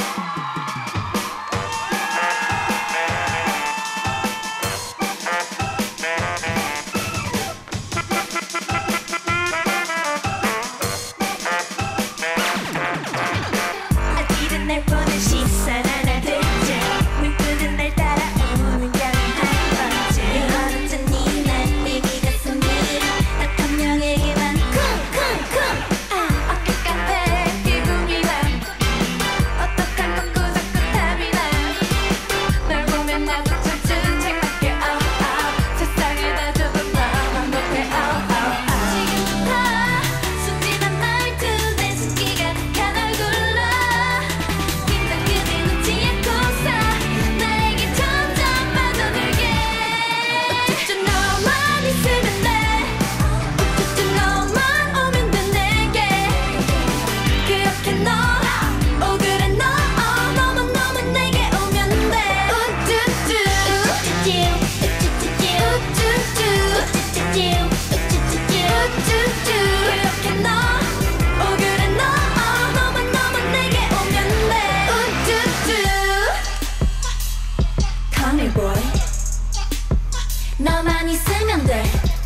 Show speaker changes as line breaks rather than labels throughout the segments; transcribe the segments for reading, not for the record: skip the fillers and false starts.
너만 있으면 돼.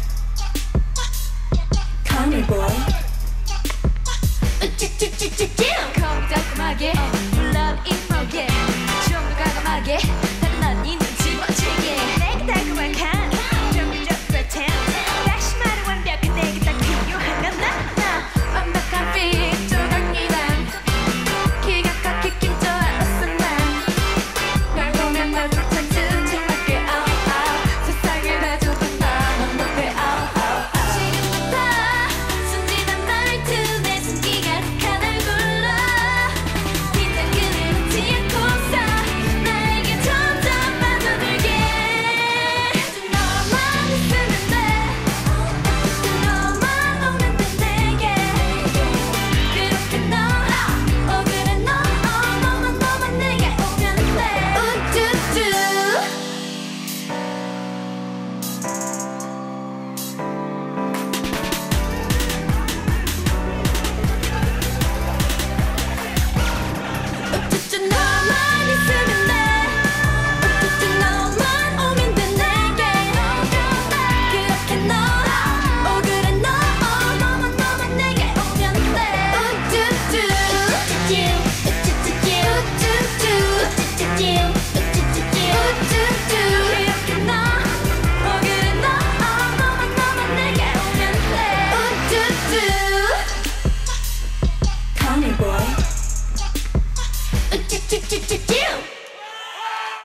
Call me boy.
컴 달콤하게 love 이쁘게 좀 더 과감하게 다른 넌 있는지 멋지게 내게 달콤한 간 정글적으로 템 다시 말해 완벽한 내게 딱 필요한 건 나 완벽한 빛 조각이란 기가 막히게 좋아했어 난널 보면 나도 찬스 생각해 세상에 다 좁은 넌 높게 지금부터 순진한 말투 내 손기가 하나를 골라 긴장 끈을 놓지 않고서 나에게 점점 빠져들게 너만 있으면 돼 너만 오면 돼 내게 그렇게 그래 너만 내게 오면 돼 우쭈쭈 우쭈쭈 너만 있으면 돼 우쭈쭈 너만 오면 돼 내게 그렇게 그래 너만 내게 오면 돼 우쭈쭈 우쭈쭈 이렇게 그래 너만 내게 오면 돼 우쭈쭈
Call me boy.
우쭈쭈쭈쭈쭈